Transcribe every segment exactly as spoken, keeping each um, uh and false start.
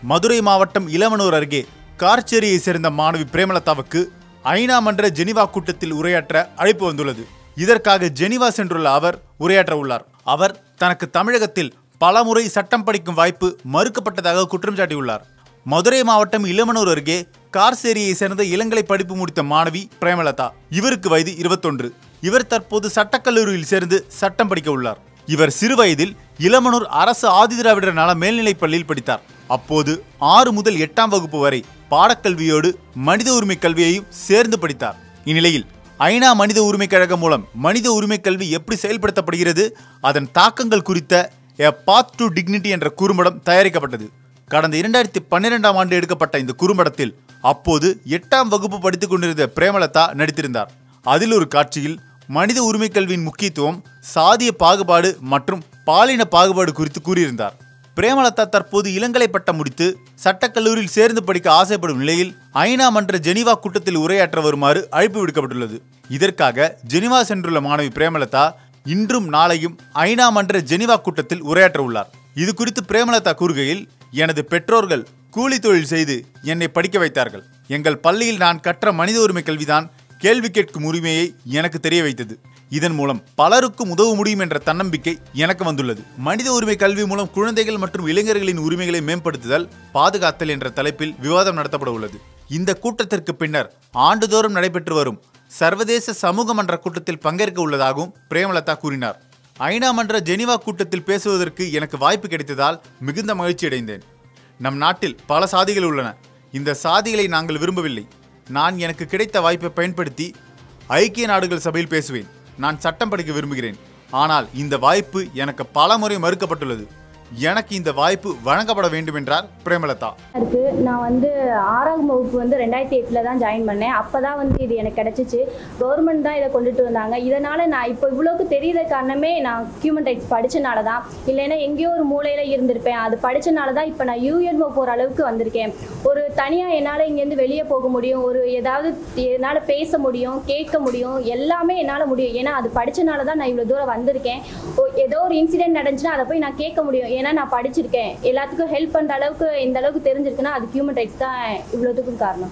மதுரை மாவட்டம் இளமனூர் அருகே கார்ச்சேரியை சேர்ந்த மாணவி பிரேமலதாவுக்கு ஐநா மன்ற ஜெனிவா கூட்டத்தில் உரையாற்ற அழைப்பு வந்துள்ளது. இதற்காக ஜெனிவா சென்றுள்ள அவர் உரையாற்ற உள்ளார். அவர் தனக்கு தமிழகத்தில் பலமுறை சட்டம் படிக்கும் வாய்ப்பு மறுக்கப்பட்டதாக குற்றம் சாட்டியுள்ளார். மதுரை மாவட்டம் இளமனூர் அருகே கார்ச்சேரியை சேர்ந்த இளங்கலை படிப்பு முடித்த மாணவி பிரேமலதா. இவருக்கு வயது இருபத்தொன்று. இவர் தற்போது சட்டக்கல்லூரியில் சேர்ந்து சட்டம் படிக்க உள்ளார். இவர் சிறு வயதில் இளமனூர் அரசு ஆதிதிராவிடர் நல மேல்நிலைப் பள்ளியில் படித்தார். அப்போது ஆறு முதல் எட்டாம் வகுப்பு வரை பாடக்கல்வியோடு மனித உரிமை கல்வியையும் சேர்ந்து படித்தார். இந்நிலையில் ஐநா மனித உரிமை கழகம் மூலம் மனித உரிமை கல்வி எப்படி செயல்படுத்தப்படுகிறது, அதன் தாக்கங்கள் குறித்த எ பாத் டு டிக்னிட்டி என்ற குறும்படம் தயாரிக்கப்பட்டது. கடந்த இரண்டாயிரத்தி பன்னிரெண்டாம் ஆண்டு எடுக்கப்பட்ட இந்த குறும்படத்தில் அப்போது எட்டாம் வகுப்பு படித்துக் கொண்டிருந்த பிரேமலதா நடித்திருந்தார். அதில் ஒரு காட்சியில் மனித உரிமை கல்வியின் முக்கியத்துவம், சாதிய பாகுபாடு மற்றும் பாலின பாகுபாடு குறித்து கூறியிருந்தார். பிரேமலதா தற்போது இளங்கலை பட்டம் முடித்து சட்டக்கல்லூரியில் சேர்ந்து படிக்க ஆசைப்படும் நிலையில் ஐநா மன்ற ஜெனிவா கூட்டத்தில் உரையாற்ற வருமாறு அழைப்பு விடுக்கப்பட்டுள்ளது. இதற்காக ஜெனிவா சென்றுள்ள மாணவி பிரேமலதா இன்றும் நாளையும் ஐநா மன்ற ஜெனிவா கூட்டத்தில் உரையாற்ற உள்ளார். இது குறித்து பிரேமலதா கூறுகையில், எனது பெற்றோர்கள் கூலி தொழில் செய்து என்னை படிக்க வைத்தார்கள். எங்கள் பள்ளியில் நான் கற்ற மனித உரிமை கல்விதான் கேள்வி கேட்கும் உரிமையை எனக்கு தெரிய வைத்தது. இதன் மூலம் பலருக்கும் உதவ முடியும் என்ற தன்னம்பிக்கை எனக்கு வந்துள்ளது. மனித உரிமை கல்வி மூலம் குழந்தைகள் மற்றும் இளைஞர்களின் உரிமைகளை மேம்படுத்துதல், பாதுகாத்தல் என்ற தலைப்பில் விவாதம் நடத்தப்பட உள்ளது. இந்த கூட்டத்திற்கு பின்னர் ஆண்டுதோறும் நடைபெற்று வரும் சர்வதேச சமூக மன்ற கூட்டத்தில் பங்கேற்க உள்ளதாகவும் பிரேமலதா கூறினார். ஐநா மன்ற ஜெனிவா கூட்டத்தில் பேசுவதற்கு எனக்கு வாய்ப்பு கிடைத்ததால் மிகுந்த மகிழ்ச்சி அடைந்தேன். நம் நாட்டில் பல சாதிகள் உள்ளன. இந்த சாதிகளை நாங்கள் விரும்பவில்லை. நான் எனக்கு கிடைத்த வாய்ப்பை பயன்படுத்தி ஐக்கிய நாடுகள் சபையில் பேசுவேன். நான் சட்டம் படிக்க விரும்புகிறேன். ஆனால் இந்த வாய்ப்பு எனக்கு பல முறை மறுக்கப்பட்டுள்ளது. எனக்கு இந்த வாய்ப்பு வழங்கப்பட வேண்டும் என்றார் பிரேமலதா. இருக்கு நான் வந்து ஆறாம் வகுப்பு வந்து ரெண்டாயிரத்தி எட்டுல தான் ஜாயின் பண்ணேன். அப்பதான் வந்து இது எனக்கு கிடைச்சிச்சு. கவர்மெண்ட் தான் இதை கொண்டுட்டு வந்தாங்க. இதனால நான் இப்போ இவ்வளோக்கு தெரியுற காரணமே நான் ஹியூமன் ரைட்ஸ் படிச்சனால தான். இல்லைன்னா எங்கேயோ ஒரு மூலையில இருந்திருப்பேன். அது படிச்சனால தான் இப்போ நான் யூஎன்ஓ போகிற அளவுக்கு வந்திருக்கேன். ஒரு தனியாக என்னால் இங்கேருந்து வெளியே போக முடியும். ஒரு ஏதாவது என்னால் பேச முடியும், கேட்க முடியும், எல்லாமே என்னால் முடியும். ஏன்னா அது படிச்சனால தான் நான் இவ்வளோ தூரம் வந்திருக்கேன். ஏதோ ஒரு இன்சிடென்ட் நடந்துச்சுன்னா அதை போய் நான் கேட்க முடியும். ஏன்னா நான் படிச்சிருக்கேன். எல்லாத்துக்கும் ஹெல்ப் பண்ணுற அளவுக்கு இந்த அளவுக்கு தெரிஞ்சிருக்குன்னா அது ஹியூமன் ரைட்ஸ் தான் இவ்வளோத்துக்கும் காரணம்.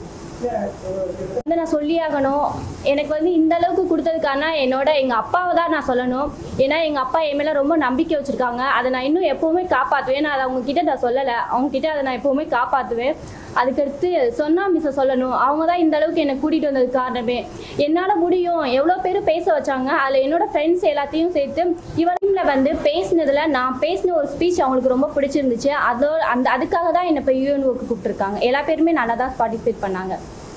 வந்து நான் சொல்லி ஆகணும். எனக்கு வந்து இந்த அளவுக்கு கொடுத்ததுக்கான என்னோட எங்கள் அப்பாவை தான் நான் சொல்லணும். ஏன்னா எங்கள் அப்பா என் மேலே ரொம்ப நம்பிக்கை வச்சுருக்காங்க. அதை நான் இன்னும் எப்போவுமே காப்பாற்றுவேன். நான் அதை அவங்கக்கிட்ட நான் சொல்லலை. அவங்கக்கிட்ட அதை நான் எப்போவுமே காப்பாற்றுவேன். அதுக்கடுத்து சொன்னா மிஸ்ஸை சொல்லணும். அவங்க தான் இந்த அளவுக்கு என்னை கூட்டிகிட்டு வந்ததுக்கு காரணமே. என்னால் முடியும். எவ்வளோ பேர் பேச வச்சாங்க. அதில் என்னோட ஃப்ரெண்ட்ஸ் எல்லாத்தையும் சேர்த்து இவரில் வந்து பேசினதில் நான் பேசின ஒரு ஸ்பீச் அவங்களுக்கு ரொம்ப பிடிச்சிருந்துச்சு. அதோ அந்த அதுக்காக தான் என்னை இப்போ யூஎன்ஓக்கு கூப்பிட்டுருக்காங்க. எல்லா பேருமே நல்லா தான் பார்ட்டிசிபேட் பண்ணாங்க.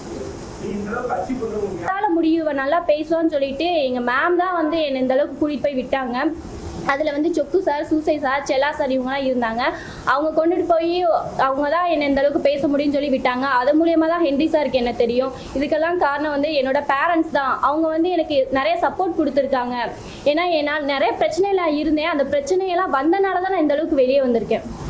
முடியும் நல்லா பேசுவான்னு சொல்லிட்டு எங்க மேம் தான் வந்து என்னை இந்த அளவுக்கு கூட்டிட்டு போய் விட்டாங்க. அதில் வந்து Chokku sir, Susai sir, Chella sir இவங்கலாம் இருந்தாங்க. அவங்க கொண்டுட்டு போய் அவங்க தான் என்னை இந்த அளவுக்கு பேச முடியும்னு சொல்லி விட்டாங்க. அது மூலியமாக தான் ஹென்றி சாருக்கு என்ன தெரியும். இதுக்கெல்லாம் காரணம் வந்து என்னோட பேரண்ட்ஸ் தான். அவங்க வந்து எனக்கு நிறைய சப்போர்ட் கொடுத்துருக்காங்க. ஏன்னா என்னால் நிறைய பிரச்சனைலாம் இருந்தேன். அந்த பிரச்சனையெல்லாம் வந்தனால தான் நான் இந்த அளவுக்கு வெளியே வந்திருக்கேன்.